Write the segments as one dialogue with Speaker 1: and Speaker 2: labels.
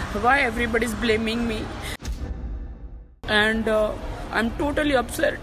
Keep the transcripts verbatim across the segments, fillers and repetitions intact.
Speaker 1: why everybody's blaming me and uh, I'm totally upset.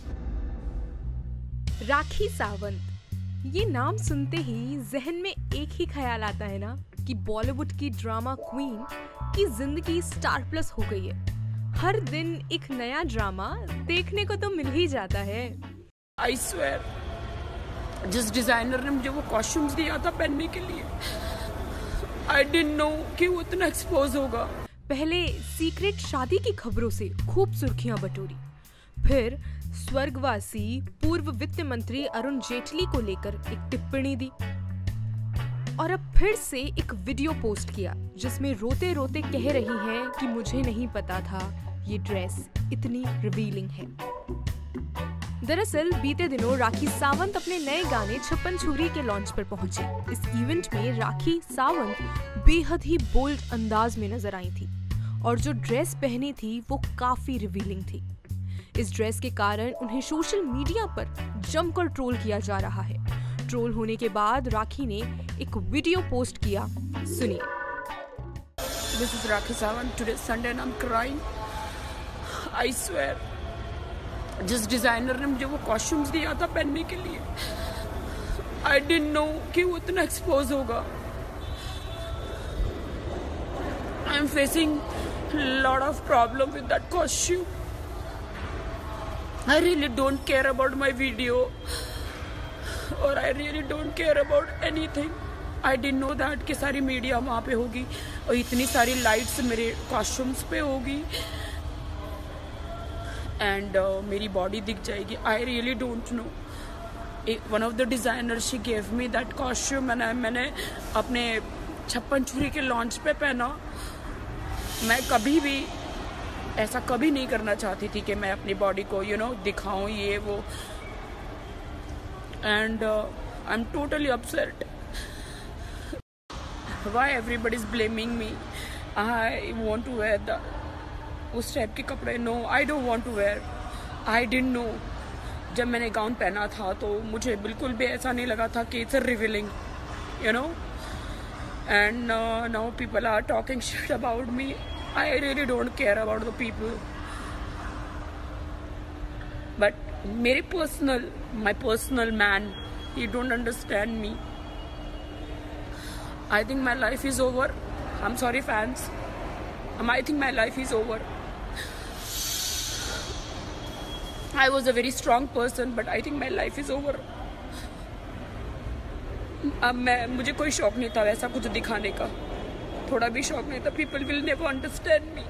Speaker 2: Rakhi Sawant, ये नाम सुनते ही जहन में एक ही ख्याल आता है ना कि बॉलीवुड की ड्रामा क्वीन की जिंदगी स्टार प्लस हो गई है। हर दिन एक नया ड्रामा देखने को तो मिल ही जाता है।
Speaker 1: I swear, जिस डिजाइनर ने मुझे वो कॉस्ट्यूम्स दिया था पहनने के लिए, I didn't know कि वो इतना एक्सपोज होगा।
Speaker 2: पहले सीक्रेट शादी की खबरों से खूब सुर्खियां बटोरी, फिर स्वर्गवासी पूर्व वित्त मंत्री अरुण जेटली को लेकर एक टिप्पणी दी और अब फिर से एक वीडियो पोस्ट किया जिसमें रोते रोते कह रही हैं कि मुझे नहीं पता था ये ड्रेस इतनी रिवीलिंग है। दरअसल बीते दिनों राखी सावंत अपने नए गाने छप्पन छुरी के लॉन्च पर पहुंची। इस इवेंट में राखी सावंत बेहद ही बोल्ड अंदाज में नजर आई थी और जो ड्रेस पहनी थी वो काफी रिवीलिंग थी। इस ड्रेस के कारण उन्हें सोशल मीडिया पर जमकर ट्रोल किया जा रहा है। ट्रोल होने के बाद राखी ने एक वीडियो पोस्ट किया, सुनिए।
Speaker 1: This is Rakhi Sawant. Today is Sunday and I'm crying. I swear, जिस डिजाइनर ने मुझे वो कॉस्ट्यूम्स दिया था पहनने के लिए, I didn't know कि वो इतना एक्सपोज होगा। I'm facing lot of problem with that costume. I really don't care about my video or I really don't care about anything. I didn't know that कि सारी मीडिया वहाँ पे होगी और इतनी सारी लाइट्स मेरे कॉस्ट्यूम्स पे होगी एंड uh, मेरी बॉडी दिख जाएगी। I really don't know. One of the designers she gave me that costume and I, मैंने अपने छप्पन छुरी के लॉन्च पे पहना। मैं कभी भी ऐसा कभी नहीं करना चाहती थी कि मैं अपनी बॉडी को यू नो दिखाऊं ये वो and I am totally upset. Why everybody is blaming me. I want to wear the उस टाइप के कपड़े। No, I don't want to wear. I didn't know. जब मैंने गाउन पहना था तो मुझे बिल्कुल भी ऐसा नहीं लगा था कि it's revealing, you know, and now people are talking shit about me. I really don't care about the people. But मेरे personal, my personal man, he don't understand me. I think my life is over. I'm sorry fans. Um, I think my life is over. I was a very strong person, but I think my life is over. अब मैं मुझे कोई शौक नहीं था वैसा कुछ दिखाने का, थोड़ा भी शौक नहीं था। People will never understand me.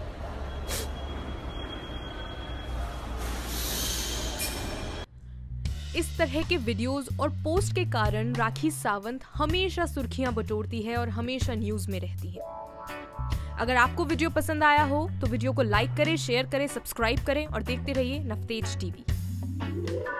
Speaker 2: इस तरह के वीडियोस और पोस्ट के कारण राखी सावंत हमेशा सुर्खियां बटोरती है और हमेशा न्यूज में रहती है। अगर आपको वीडियो पसंद आया हो तो वीडियो को लाइक करें, शेयर करें, सब्सक्राइब करें और देखते रहिए नवतेज टीवी।